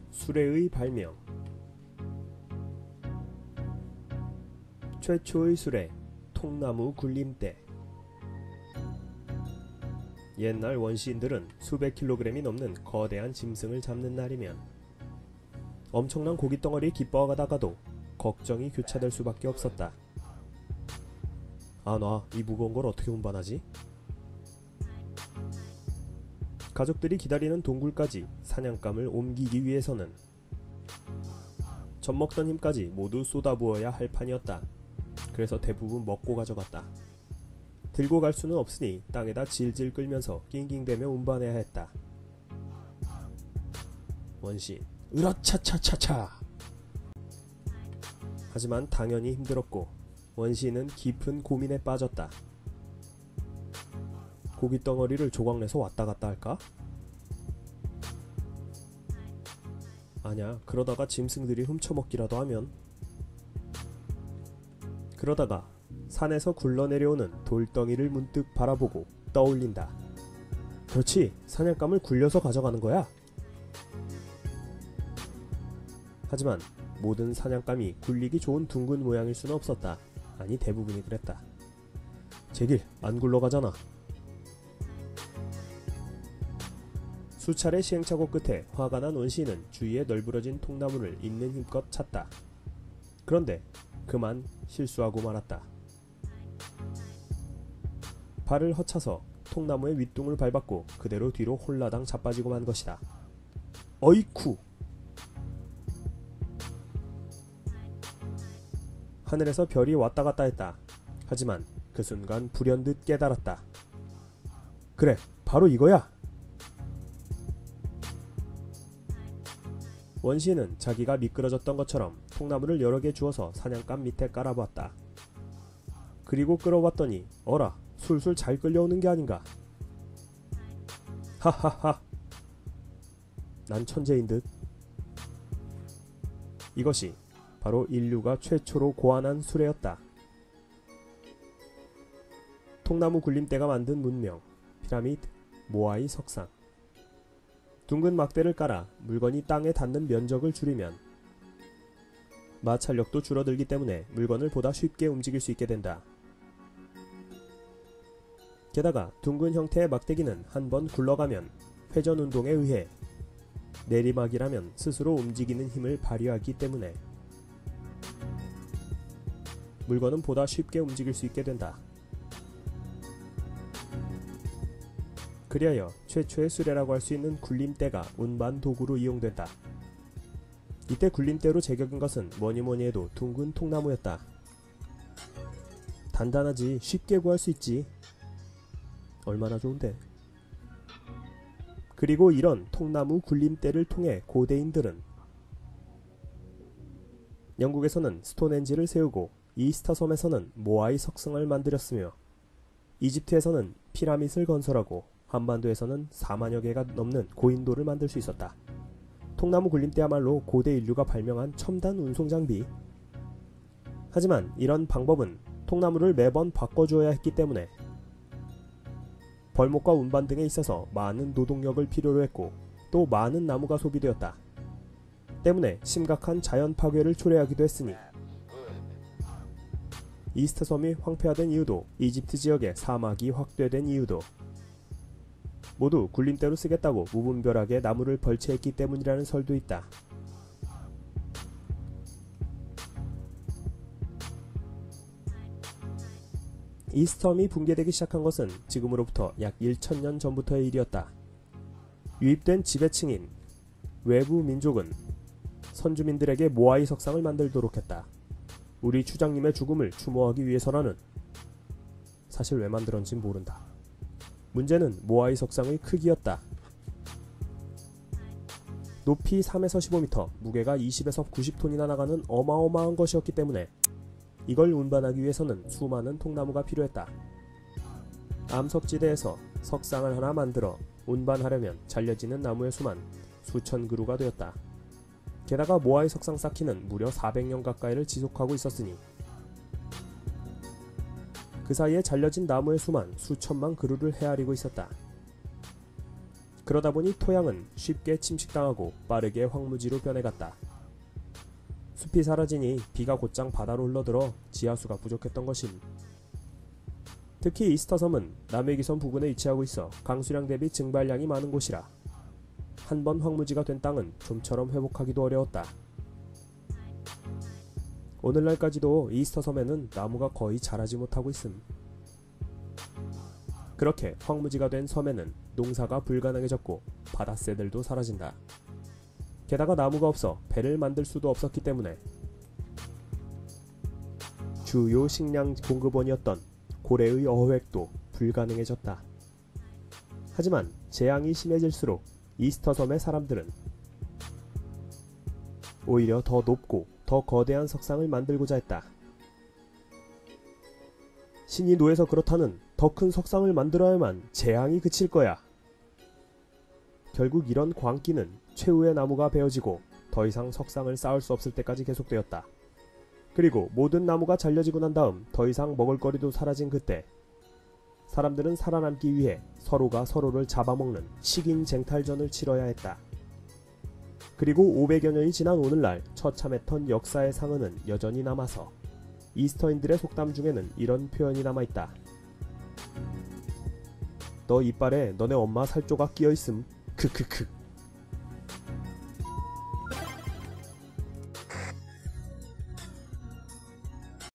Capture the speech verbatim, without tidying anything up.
수레의 발명. 최초의 수레, 통나무 굴림대. 옛날 원시인들은 수백 킬로그램이 넘는 거대한 짐승을 잡는 날이면 엄청난 고깃덩어리에 기뻐하다가도 걱정이 교차될 수밖에 없었다. 아, 나 이 무거운 걸 어떻게 운반하지? 가족들이 기다리는 동굴까지 사냥감을 옮기기 위해서는 젖먹던 힘까지 모두 쏟아부어야 할 판이었다. 그래서 대부분 먹고 가져갔다. 들고 갈 수는 없으니 땅에다 질질 끌면서 낑낑대며 운반해야 했다. 원시인, 으라차차차차! 하지만 당연히 힘들었고 원시인은 깊은 고민에 빠졌다. 고깃덩어리를 조각내서 왔다갔다 할까? 아냐, 그러다가 짐승들이 훔쳐먹기라도 하면. 그러다가 산에서 굴러내려오는 돌덩이를 문득 바라보고 떠올린다. 그렇지, 사냥감을 굴려서 가져가는 거야. 하지만 모든 사냥감이 굴리기 좋은 둥근 모양일 수는 없었다. 아니, 대부분이 그랬다. 제길 안 굴러가잖아. 수차례 시행착오 끝에 화가 난 원시인은 주위에 널브러진 통나무를 있는 힘껏 찼다. 그런데 그만 실수하고 말았다. 발을 허차서 통나무의 윗둥을 밟았고 그대로 뒤로 홀라당 자빠지고 만 것이다. 어이쿠! 하늘에서 별이 왔다 갔다 했다. 하지만 그 순간 불현듯 깨달았다. 그래, 바로 이거야! 원시인은 자기가 미끄러졌던 것처럼 통나무를 여러 개 주워서 사냥감 밑에 깔아보았다. 그리고 끌어봤더니 어라, 술술 잘 끌려오는 게 아닌가. 하하하. 난 천재인 듯. 이것이 바로 인류가 최초로 고안한 수레였다. 통나무 굴림대가 만든 문명, 피라미드, 모아이 석상. 둥근 막대를 깔아 물건이 땅에 닿는 면적을 줄이면 마찰력도 줄어들기 때문에 물건을 보다 쉽게 움직일 수 있게 된다. 게다가 둥근 형태의 막대기는 한번 굴러가면 회전운동에 의해 내리막이라면 스스로 움직이는 힘을 발휘하기 때문에 물건은 보다 쉽게 움직일 수 있게 된다. 그리하여 최초의 수레라고 할 수 있는 굴림대가 운반 도구로 이용된다. 이때 굴림대로 제격인 것은 뭐니뭐니 해도 둥근 통나무였다. 단단하지, 쉽게 구할 수 있지. 얼마나 좋은데. 그리고 이런 통나무 굴림대를 통해 고대인들은 영국에서는 스톤헨지를 세우고 이스터 섬에서는 모아이 석성을 만들었으며 이집트에서는 피라밋을 건설하고 한반도에서는 사만여 개가 넘는 고인돌을 만들 수 있었다. 통나무 굴림대야말로 고대 인류가 발명한 첨단 운송장비. 하지만 이런 방법은 통나무를 매번 바꿔주어야 했기 때문에 벌목과 운반 등에 있어서 많은 노동력을 필요로 했고 또 많은 나무가 소비되었다. 때문에 심각한 자연 파괴를 초래하기도 했으니 이스터 섬이 황폐화된 이유도 이집트 지역의 사막이 확대된 이유도 모두 굴림대로 쓰겠다고 무분별하게 나무를 벌채했기 때문이라는 설도 있다. 이스터섬이 붕괴되기 시작한 것은 지금으로부터 약 천 년 전부터의 일이었다. 유입된 지배층인 외부 민족은 선주민들에게 모아이 석상을 만들도록 했다. 우리 추장님의 죽음을 추모하기 위해서라는. 사실 왜 만들었는진 모른다. 문제는 모아이 석상의 크기였다. 높이 삼에서 십오 미터, 무게가 이십에서 구십 톤이나 나가는 어마어마한 것이었기 때문에 이걸 운반하기 위해서는 수많은 통나무가 필요했다. 암석지대에서 석상을 하나 만들어 운반하려면 잘려지는 나무의 수만 수천 그루가 되었다. 게다가 모아이 석상 쌓기는 무려 사백 년 가까이를 지속하고 있었으니 그 사이에 잘려진 나무의 수만 수천만 그루를 헤아리고 있었다. 그러다 보니 토양은 쉽게 침식당하고 빠르게 황무지로 변해갔다. 숲이 사라지니 비가 곧장 바다로 흘러들어 지하수가 부족했던 것임. 특히 이스터 섬은 남해기선 부근에 위치하고 있어 강수량 대비 증발량이 많은 곳이라 한번 황무지가 된 땅은 좀처럼 회복하기도 어려웠다. 오늘날까지도 이스터 섬에는 나무가 거의 자라지 못하고 있음. 그렇게 황무지가 된 섬에는 농사가 불가능해졌고 바닷새들도 사라진다. 게다가 나무가 없어 배를 만들 수도 없었기 때문에 주요 식량 공급원이었던 고래의 어획도 불가능해졌다. 하지만 재앙이 심해질수록 이스터 섬의 사람들은 오히려 더 높고 더 거대한 석상을 만들고자 했다. 신이 노해서 그렇다는 더 큰 석상을 만들어야만 재앙이 그칠 거야. 결국 이런 광기는 최후의 나무가 베어지고 더 이상 석상을 쌓을 수 없을 때까지 계속되었다. 그리고 모든 나무가 잘려지고 난 다음 더 이상 먹을거리도 사라진 그때 사람들은 살아남기 위해 서로가 서로를 잡아먹는 식인 쟁탈전을 치러야 했다. 그리고 오백여 년이 지난 오늘날 처참했던 역사의 상흔은 여전히 남아서 이스터인들의 속담 중에는 이런 표현이 남아있다. 너 이빨에 너네 엄마 살조각 끼어있음. 크크크.